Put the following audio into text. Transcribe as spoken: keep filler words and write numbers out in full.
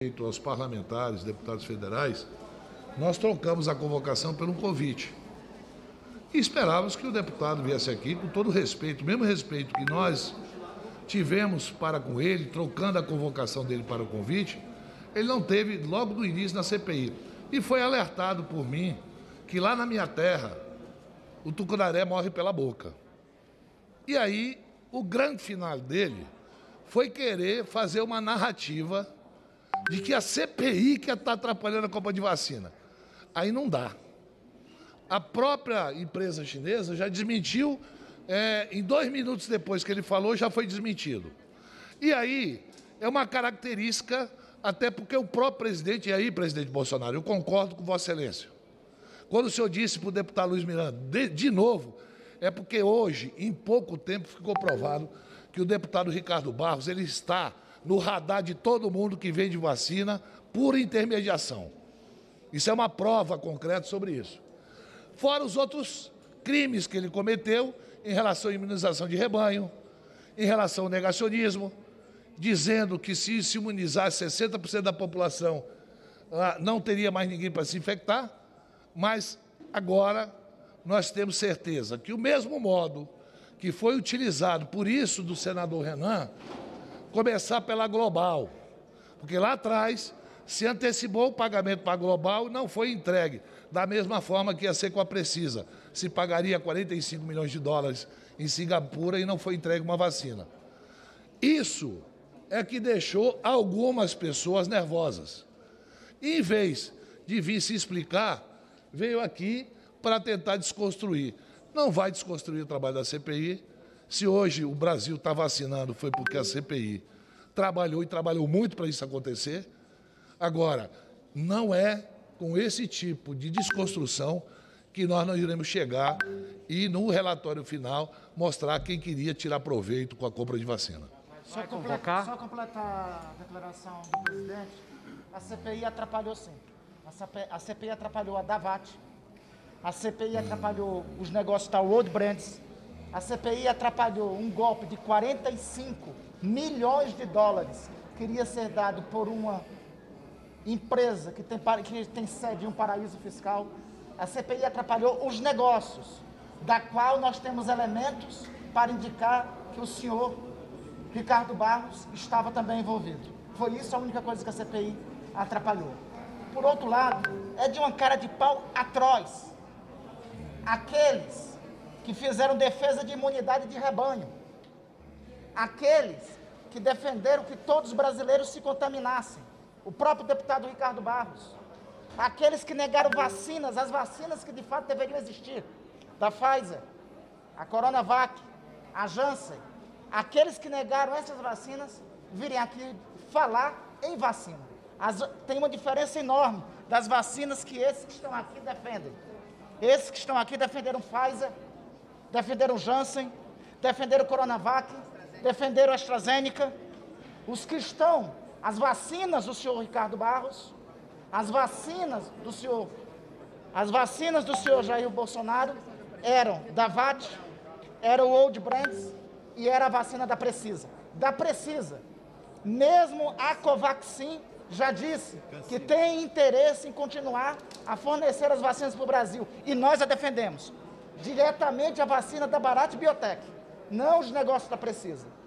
Aos parlamentares, deputados federais, nós trocamos a convocação por um convite. E esperávamos que o deputado viesse aqui com todo o respeito, o mesmo respeito que nós tivemos para com ele, trocando a convocação dele para o convite, ele não teve logo do início na C P I. E foi alertado por mim que lá na minha terra, o tucunaré morre pela boca. E aí, o grande final dele foi querer fazer uma narrativa de que a C P I que está atrapalhando a compra de vacina. Aí não dá. A própria empresa chinesa já desmentiu, é, em dois minutos depois que ele falou, já foi desmentido. E aí, é uma característica, até porque o próprio presidente, e aí, presidente Bolsonaro, eu concordo com Vossa Excelência. Quando o senhor disse para o deputado Luiz Miranda, de, de novo, é porque hoje, em pouco tempo, ficou provado que o deputado Ricardo Barros, ele está no radar de todo mundo que vende vacina por intermediação. Isso é uma prova concreta sobre isso. Fora os outros crimes que ele cometeu em relação à imunização de rebanho, em relação ao negacionismo, dizendo que se se imunizasse sessenta por cento da população, não teria mais ninguém para se infectar, mas agora nós temos certeza que o mesmo modo que foi utilizado por isso do senador Renan, começar pela Global, porque lá atrás se antecipou o pagamento para a Global e não foi entregue, da mesma forma que ia ser com a Precisa. Se pagaria quarenta e cinco milhões de dólares em Singapura e não foi entregue uma vacina. Isso é que deixou algumas pessoas nervosas. E, em vez de vir se explicar, veio aqui para tentar desconstruir. Não vai desconstruir o trabalho da C P I. Se hoje o Brasil está vacinando, foi porque a C P I trabalhou e trabalhou muito para isso acontecer. Agora, não é com esse tipo de desconstrução que nós não iremos chegar e, no relatório final, mostrar quem queria tirar proveito com a compra de vacina. Só completar, só completar a declaração do presidente, a C P I atrapalhou sim. A C P I atrapalhou a Davat, a C P I atrapalhou os negócios da World Brands, a C P I atrapalhou um golpe de quarenta e cinco milhões de dólares que iria ser dado por uma empresa que tem, que tem sede em um paraíso fiscal. A C P I atrapalhou os negócios, da qual nós temos elementos para indicar que o senhor Ricardo Barros estava também envolvido. Foi isso a única coisa que a C P I atrapalhou. Por outro lado, é de uma cara de pau atroz aqueles que fizeram defesa de imunidade de rebanho, aqueles que defenderam que todos os brasileiros se contaminassem, o próprio deputado Ricardo Barros, aqueles que negaram vacinas, as vacinas que de fato deveriam existir, da Pfizer, a Coronavac, a Janssen, aqueles que negaram essas vacinas, virem aqui falar em vacina. As, tem uma diferença enorme das vacinas que esses que estão aqui defendem. Esses que estão aqui defenderam Pfizer, defenderam Janssen, defenderam Coronavac, defenderam AstraZeneca. Os que estão, as vacinas do senhor Ricardo Barros, as vacinas do senhor, as vacinas do senhor Jair Bolsonaro eram da V A T, era o World Brands e era a vacina da Precisa. Da Precisa. Mesmo a Covaxin já disse que tem interesse em continuar a fornecer as vacinas para o Brasil. E nós a defendemos. Diretamente a vacina da Bharat Biotech, não os negócios da Precisa.